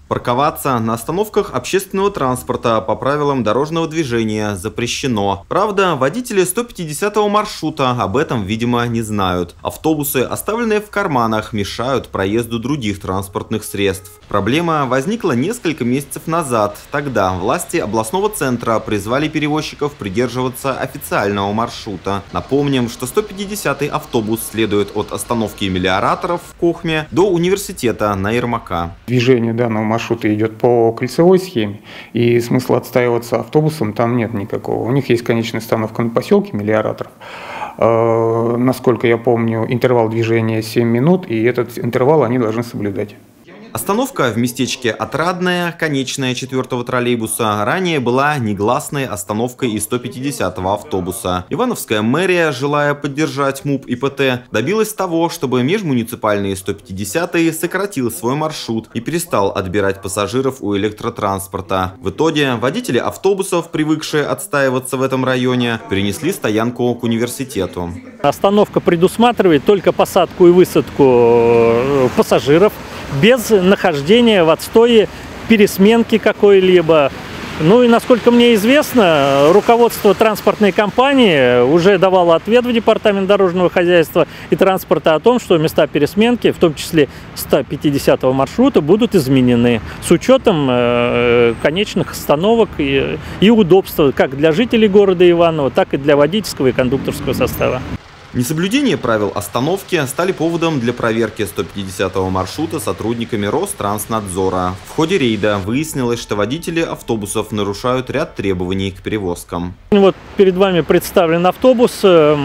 Парковаться на остановках общественного транспорта по правилам дорожного движения запрещено. Правда, водители 150-го маршрута об этом, видимо, не знают. Автобусы, оставленные в карманах, мешают проезду других транспортных средств. Проблема возникла несколько месяцев назад. Тогда власти областного центра призвали перевозчиков придерживаться официального маршрута. Напомним, что 150-й автобус следует от остановки Мелиораторов в Кохме до университета на Ермака. Движение данного маршрута идет по кольцевой схеме, и смысла отстаиваться автобусом там нет никакого. У них есть конечная остановка на поселке Мелиораторов. Насколько я помню, интервал движения 7 минут, и этот интервал они должны соблюдать. Остановка в местечке Отрадная, конечная 4-го троллейбуса, ранее была негласной остановкой из 150-го автобуса. Ивановская мэрия, желая поддержать МУП и ПТ, добилась того, чтобы межмуниципальный 150-й сократил свой маршрут и перестал отбирать пассажиров у электротранспорта. В итоге водители автобусов, привыкшие отстаиваться в этом районе, перенесли стоянку к университету. Остановка предусматривает только посадку и высадку пассажиров, без нахождения в отстое, пересменки какой-либо. Ну и, насколько мне известно, руководство транспортной компании уже давало ответ в Департамент дорожного хозяйства и транспорта о том, что места пересменки, в том числе 150-го маршрута, будут изменены с учетом конечных остановок и удобства как для жителей города Иваново, так и для водительского и кондукторского состава. Несоблюдение правил остановки стали поводом для проверки 150-го маршрута сотрудниками Ространснадзора. В ходе рейда выяснилось, что водители автобусов нарушают ряд требований к перевозкам. Вот перед вами представлен автобус,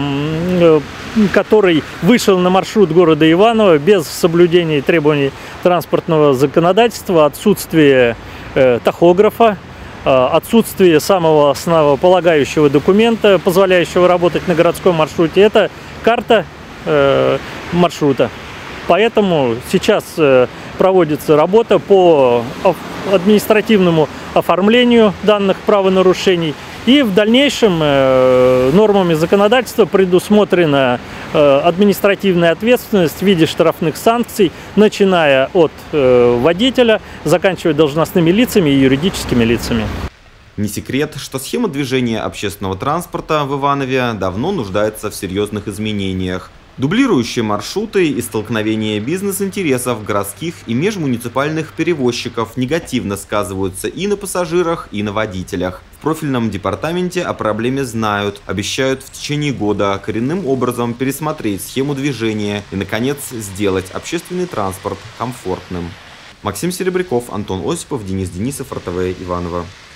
который вышел на маршрут города Иваново без соблюдения требований транспортного законодательства, отсутствие тахографа, отсутствие самого основополагающего документа, позволяющего работать на городском маршруте, это карта маршрута. Поэтому сейчас проводится работа по административному оформлению данных правонарушений. И в дальнейшем нормами законодательства предусмотрена административная ответственность в виде штрафных санкций, начиная от водителя, заканчивая должностными лицами и юридическими лицами. Не секрет, что схема движения общественного транспорта в Иванове давно нуждается в серьезных изменениях. Дублирующие маршруты и столкновения бизнес-интересов городских и межмуниципальных перевозчиков негативно сказываются и на пассажирах, и на водителях. В профильном департаменте о проблеме знают, обещают в течение года коренным образом пересмотреть схему движения и, наконец, сделать общественный транспорт комфортным. Максим Серебряков, Антон Осипов, Денис Денисов, РТВ Иваново.